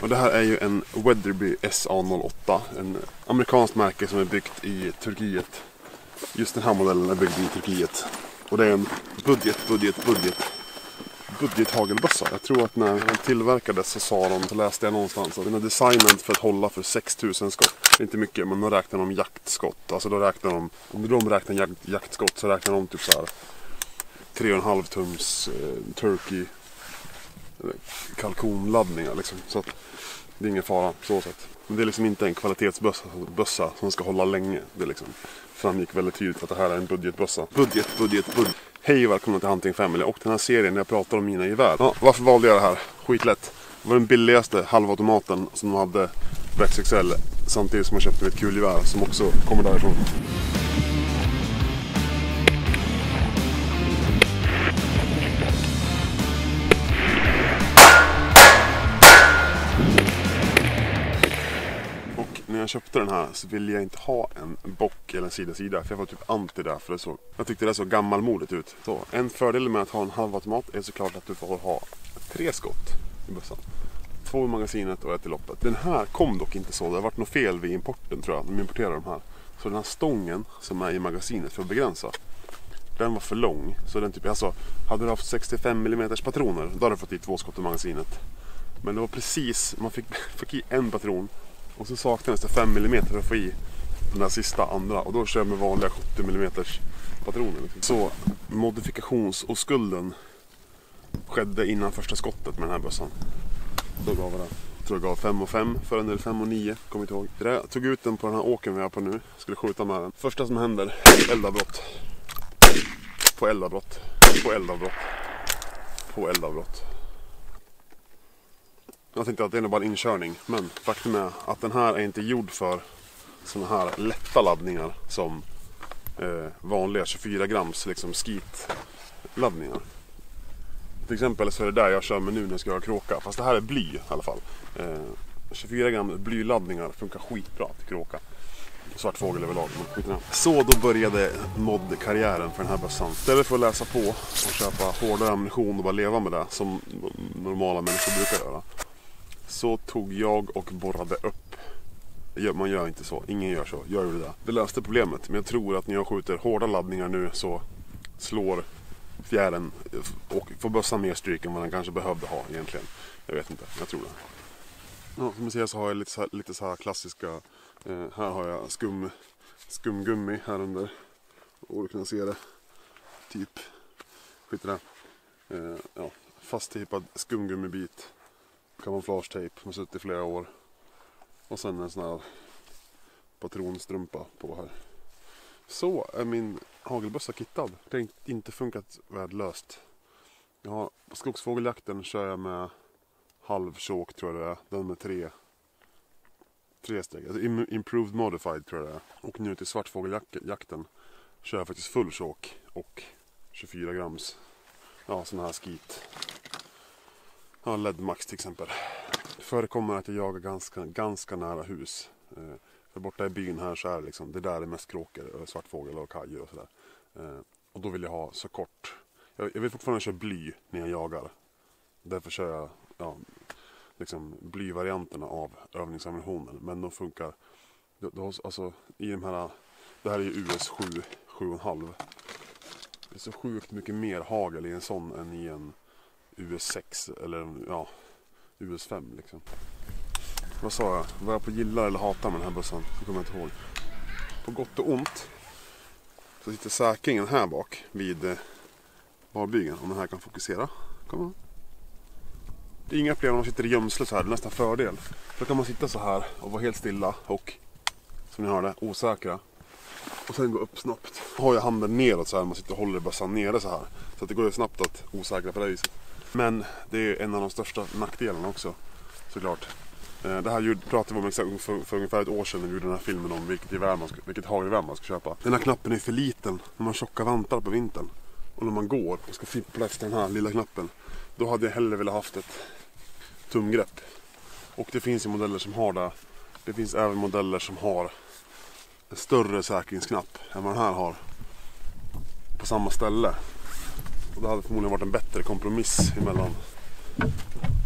Och det här är ju en Weatherby SA08, en amerikanskt märke som är byggt i Turkiet. Just den här modellen är byggd i Turkiet. Och det är en budget hagelbössa. Jag tror att när den tillverkades så sa de, så läste jag någonstans, att den är designad för att hålla för 6000 skott. Det är inte mycket, men då räknar de jaktskott. Alltså då räknar de, om de räknar jaktskott så räknar de typ så här 3,5 tums turkey kalkonladdningar liksom. Så att det är ingen fara så sätt. Men det är liksom inte en kvalitetsbössa som ska hålla länge. Det liksom framgick väldigt tydligt att det här är en budgetbössa. Budget. Hej och välkomna till Hunting Family och den här serien när jag pratar om mina gevär. Ja, varför valde jag det här? Skitlätt. Det var den billigaste halvautomaten som de hade på XXL samtidigt som jag köpte ett kulgevär som också kommer därifrån. När jag köpte den här så ville jag inte ha en bock eller en sida för jag var typ anti där för jag tyckte det så gammalmodigt ut. Så en fördel med att ha en halvautomat är såklart att du får ha 3 skott i bössan. 2 i magasinet och 1 i loppet. Den här kom dock inte så, det har varit något fel vid importen tror jag, de importerar de här. Så den här stången som är i magasinet för att begränsa, den var för lång. Så den typ, alltså, hade du haft 65 mm patroner, då hade du fått i 2 skott i magasinet. Men det var precis, man fick i en patron. Och så saknades det 5 mm för att få i den där sista andra. Och då kör jag med vanliga 70 mm patroner. Liksom. Så modifikationsskulden skedde innan första skottet med den här bössan. Då gav jag det. Jag tror jag gav 5 och 5 för en, eller 5 och 9, kommer inte ihåg. Jag tog ut den på den här åken vi är på nu. Skulle skjuta med den. Första som händer, eldavbrott. På eldavbrott. På eldavbrott. På eldavbrott. Jag tänkte att det är bara en inkörning, men faktum är att den här är inte gjord för såna här lätta laddningar som vanliga 24 grams liksom skit-laddningar. Till exempel så är det där jag kör med nu när jag ska göra kråka, fast det här är bly i alla fall. 24 gram blyladdningar funkar skitbra till kråka. Svartfågel överlag. Så då började mod-karriären för den här bössan. Istället för att läsa på och köpa hårdare ammunition och bara leva med det som normala människor brukar göra, så tog jag och borrade upp. Man gör inte så, ingen gör så, jag gjorde det. Det löste problemet, men jag tror att när jag skjuter hårda laddningar nu så slår fjären och får bössan mer stryk än vad den kanske behövde ha egentligen. Jag vet inte, jag tror det. Ja, som ni ser så har jag lite så här klassiska, här har jag skumgummi här under. Och du kan se det, typ, skit i det. Ja, fasttejpad skumgummibit. Kamouflagetejp som har suttit i flera år. Och sen en sån här patronstrumpa på här. Så är min hagelbössa kittad. Det har inte funkat värdelöst. På skogsfågeljakten kör jag med halvtjåk tror jag det är. Den med 3 steg. Alltså improved modified tror jag det är. Och nu till svartfågeljakten kör jag faktiskt full tjåk och 24 grams. Ja, sån här skit. Ja, LED-max till exempel. Det förekommer att jag jagar ganska nära hus. För borta i byn här så är det liksom, det där är mest kråkor, svartfågel och kajer och sådär. Och då vill jag ha så kort. Jag vill fortfarande köra bly när jag jagar. Därför kör jag liksom blyvarianterna av övningsammunitionen. Men de funkar, alltså i de här, det här är ju US 7,5. Det är så sjukt mycket mer hagel i en sån än i en US 6 eller US 5 liksom. Vad sa jag? Var jag på gilla eller hata med den här bussen? Det kommer jag inte ihåg. På gott och ont så sitter säkringen här bak vid barbygeln. Om den här kan fokusera. Kom. Det är inga problem om man sitter i gömsle så här. Det är nästan fördel. Då kan man sitta så här och vara helt stilla och, som ni hörde, osäkra. Och sen gå upp snabbt. Har jag handen neråt så här. Man sitter och håller bössan nere så här. Så att det går ju snabbt att osäkra på det viset. Men det är en av de största nackdelarna också. Såklart. Det här pratade vi om för ungefär ett år sedan när vi gjorde den här filmen om vilket hagelgevär man ska köpa. Den här knappen är för liten när man tjockar vantar på vintern. Och när man går och ska fippla efter den här lilla knappen, då hade jag hellre velat haft ett tumgrepp. Och det finns ju modeller som har det. Det finns även modeller som har en större säkringsknapp än vad den här har. På samma ställe. Och det hade förmodligen varit en bättre kompromiss emellan